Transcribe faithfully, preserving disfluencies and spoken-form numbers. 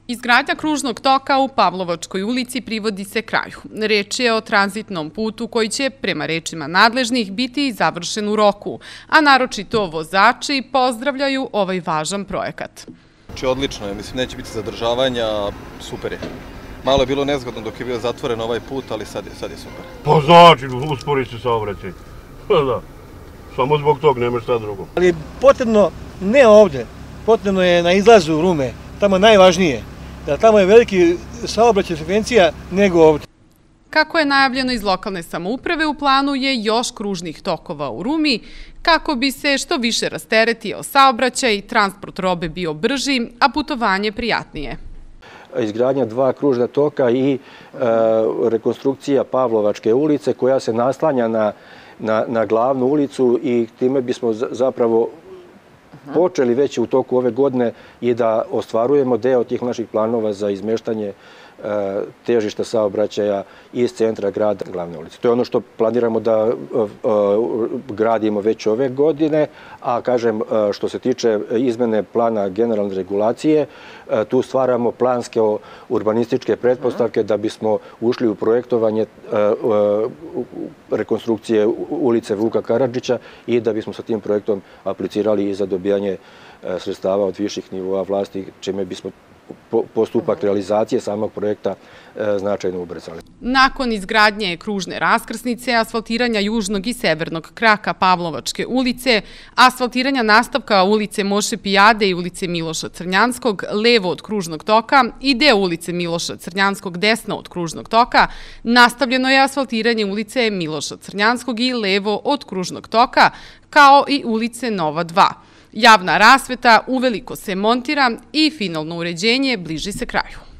Izgradnja kružnog toka u Pavlovačkoj ulici privodi se kraju. Reč je o tranzitnom putu koji će, prema rečima nadležnih, biti završen u roku, a naročito vozači pozdravljaju ovaj važan projekat. Znači, odlično je, mislim, neće biti zadržavanja, super je. Malo je bilo nezgodno dok je bio zatvoren ovaj put, ali sad je, sad je super. Pa znači, uspori se saobraćaj. Da, samo zbog tog, nema šta drugo. Ali je potrebno, ne ovde, potrebno je na izlazu Rume, tamo najvažnije, da tamo je veliki saobraćaj frekvencija nego ovde. Kako je najavljeno iz lokalne samouprave, u planu je još kružnih tokova u Rumi, kako bi se što više rasteretio saobraćaj, transport robe bio brži, a putovanje prijatnije. Izgradnja dva kružna toka i e, rekonstrukcija Pavlovačke ulice koja se naslanja na, na, na glavnu ulicu i time bismo zapravo počeli već u toku ove godine i da ostvarujemo deo tih naših planova za izmeštanje težišta saobraćaja iz centra grada glavne ulice. To je ono što planiramo da gradimo već ove godine, a kažem, što se tiče izmene plana generalne regulacije, tu stvaramo planske urbanističke pretpostavke da bismo ušli u projektovanje rekonstrukcije ulice Vuka Karadžića i da bismo sa tim projektom aplicirali i za dobijanje sredstava od viših nivoa vlasti, čime bismo postupak realizacije samog projekta značajno ubrzali. Nakon izgradnje kružne raskrsnice, asfaltiranja južnog i severnog kraka Pavlovačke ulice, asfaltiranja nastavka ulice Moše Pijade i ulice Miloša Crnjanskog levo od kružnog toka i deo ulice Miloša Crnjanskog desno od kružnog toka, nastavljeno je asfaltiranje ulice Miloša Crnjanskog i levo od kružnog toka, kao i ulice Nova dva. Javna rasveta uveliko se montira i finalno uređenje bliži se kraju.